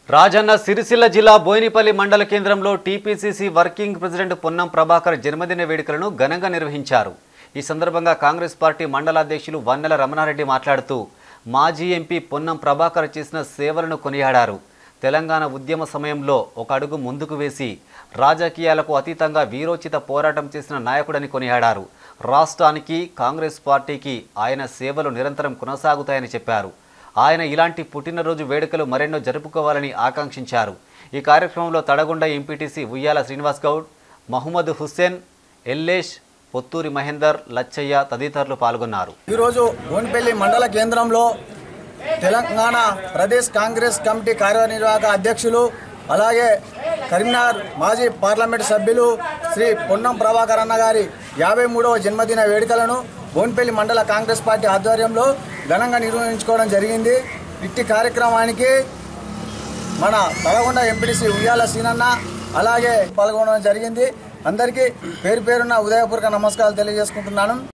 రాజన్న సిరిసిల్ల జిల్లా బోయినపల్లి మండల కేంద్రంలో TPCC working president Ponnam Prabhakar జన్మదిన వేడుకలను ఘనంగా నిర్వహించారు। ఈ సందర్భంగా కాంగ్రెస్ పార్టీ మండల అధ్యక్షులు వన్నెల రమణారెడ్డి మాట్లాడుతూ మాజీ ఎంపీ పొన్నం ప్రభాకర్ చేసిన సేవలను కొనియాడారు। తెలంగాణ ఉద్యమ సమయంలో ఒక అడుగు ముందుకు వేసి రాజకీయాలకు అతీతంగా వీరోచిత పోరాటం చేసిన నాయకుడని కొనియాడారు। రాష్ట్రానికి కాంగ్రెస్ పార్టీకి ఆయన సేవలు నిరంతరం కొనసాగుతాయని చెప్పారు। ఆయన ఇలాంటి పుట్టినరోజు వేడుకలు మరెన్నో జరుపుకోవాలని ఆకాంక్షించారు। ఈ కార్యక్రమంలో తడగొండ ఎంపీటీసీ ఉయ్యాల శ్రీనివాస్ గౌడ్, మహమ్మద్ హుస్సేన్, ఎల్లేష్, పొత్తూరి మహేందర్, లచ్చయ్య తదితరులు పాల్గొన్నారు। ఈ రోజు బోయినపల్లి మండల కేంద్రంలో తెలంగాణ ప్రదేశ్ కాంగ్రెస్ కమిటీ కార్యనిర్వాహక అధ్యక్షులు అలాగే కరీంనగర్ మాజీ పార్లమెంట్ సభ్యులు శ్రీ పొన్నం ప్రభాకర్ అన్న గారి 53వ జన్మదిన వేడుకలను బోయినపల్లి మండల కాంగ్రెస్ పార్టీ ఆధ్వర్యంలో ఘనంగా నిర్వహించుకోవడం జరిగింది। ఇట్టి కార్యక్రమానికి మన తలగొండ ఎంపీటీసీ ఉయ్యాల సీనన్న అలాగే పాల్గొనడం జరిగింది। అందరికీ పేరు పేరున ఉదయపూర్వక నమస్కారాలు తెలియజేసుకుంటున్నాను।